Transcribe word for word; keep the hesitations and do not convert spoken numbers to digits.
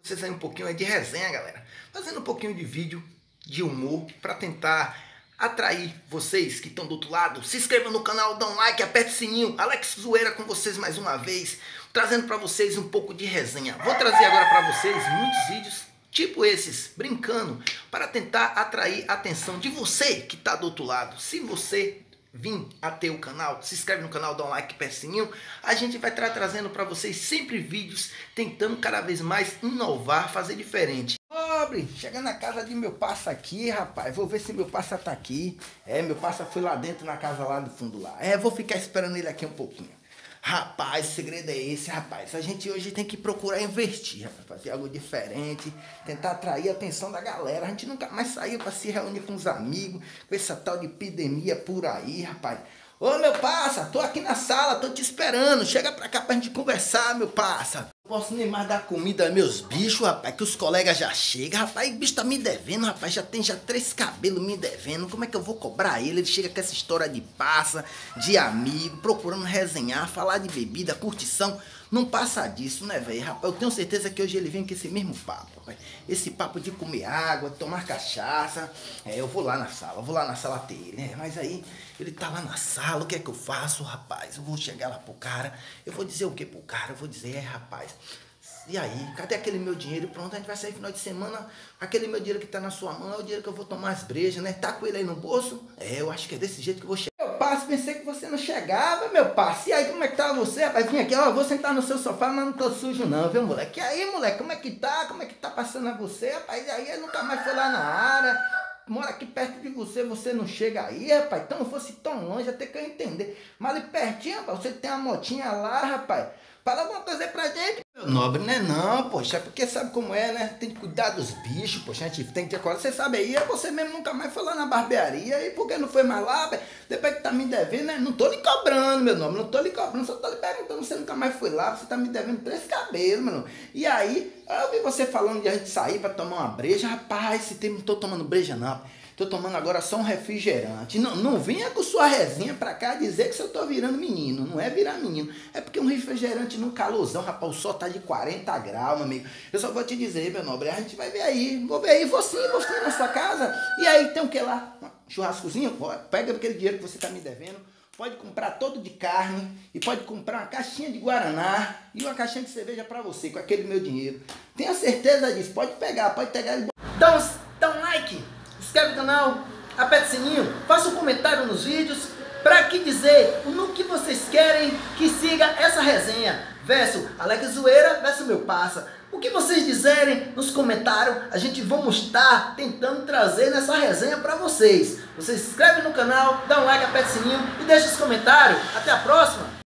Vocês aí um pouquinho de resenha, galera. Fazendo um pouquinho de vídeo de humor para tentar atrair vocês que estão do outro lado. Se inscreva no canal, dá um like, aperte o sininho. Alex Zoeira com vocês mais uma vez, trazendo para vocês um pouco de resenha. Vou trazer agora para vocês muitos vídeos tipo esses, brincando, para tentar atrair a atenção de você que está do outro lado. Se você vir até o canal, se inscreve no canal, dá um like, aperte o sininho. A gente vai estar trazendo para vocês sempre vídeos tentando cada vez mais inovar, fazer diferente. Pobre, chega na casa de meu parça aqui, rapaz. Vou ver se meu parça tá aqui. É, meu parça foi lá dentro na casa lá do fundo lá. É, vou ficar esperando ele aqui um pouquinho. Rapaz, o segredo é esse, rapaz. A gente hoje tem que procurar investir, rapaz, fazer algo diferente, tentar atrair a atenção da galera. A gente nunca mais saiu para se reunir com os amigos, com essa tal de epidemia por aí, rapaz. Ô, meu parça, tô aqui na sala, tô te esperando. Chega pra cá pra gente conversar, meu parça. Não posso nem mais dar comida aos meus bichos, rapaz, que os colegas já chegam. Rapaz, o bicho tá me devendo, rapaz. Já tem já três cabelos me devendo. Como é que eu vou cobrar ele? Ele chega com essa história de parça, de amigo, procurando resenhar, falar de bebida, curtição. Não passa disso, né, velho? Rapaz, eu tenho certeza que hoje ele vem com esse mesmo papo, rapaz. Esse papo de comer água, tomar cachaça. É, eu vou lá na sala, eu vou lá na sala ter ele, né? Mas aí, ele tá lá na sala, o que é que eu faço, rapaz? Eu vou chegar lá pro cara, eu vou dizer o que pro cara? Eu vou dizer, é, rapaz, e aí, cadê aquele meu dinheiro? Pronto, a gente vai sair final de semana, aquele meu dinheiro que tá na sua mão é o dinheiro que eu vou tomar as brejas, né? Tá com ele aí no bolso? É, eu acho que é desse jeito que eu vou chegar. Meu parceiro, pensei que você não chegava, meu parceiro. E aí, como é que tá você, rapaz? Vim aqui, ó, vou sentar no seu sofá, mas não tô sujo não, viu, moleque? E aí, moleque, como é que tá? Como é que tá passando a você, rapaz? E aí, eu nunca mais foi lá na área. Mora aqui perto de você, você não chega aí, rapaz. Então não fosse tão longe, até que eu entender. Mas ali pertinho, rapaz, você tem uma motinha lá, rapaz. Fala alguma coisa aí pra gente. Meu nobre, né? Não, poxa, é porque sabe como é, né? Tem que cuidar dos bichos, poxa, a gente tem que acordar. Você sabe aí, você mesmo nunca mais foi lá na barbearia. E por que não foi mais lá, velho? Depois que tá me devendo, né? Não tô lhe cobrando, meu nome. Não tô lhe cobrando, só tô lhe perguntando. Você nunca mais foi lá, você tá me devendo três cabelos, meu nome. E aí, eu vi você falando de a gente sair pra tomar uma breja. Rapaz, esse tempo não tô tomando breja, não. Tô tomando agora só um refrigerante. Não, não venha com sua resenha pra cá dizer que eu tô virando menino. Não é virar menino. É porque um refrigerante num calorzão, rapaz, o sol tá de quarenta graus, meu amigo. Eu só vou te dizer, meu nobre, a gente vai ver aí. Vou ver aí, vou sim, vou sim na sua casa. E aí, tem o que lá? Churrascozinho? Pega aquele dinheiro que você tá me devendo. Pode comprar todo de carne e pode comprar uma caixinha de Guaraná e uma caixinha de cerveja pra você com aquele meu dinheiro. Tenha certeza disso. Pode pegar, pode pegar. Dá um, dá um like. Se inscreve no canal, aperte o sininho, faça um comentário nos vídeos para que dizer no que vocês querem que siga essa resenha. Verso Alex Zoeira versus meu parça. O que vocês dizerem nos comentários, a gente vamos estar tentando trazer nessa resenha para vocês. Você se inscreve no canal, dá um like, aperte o sininho e deixa os comentários. Até a próxima!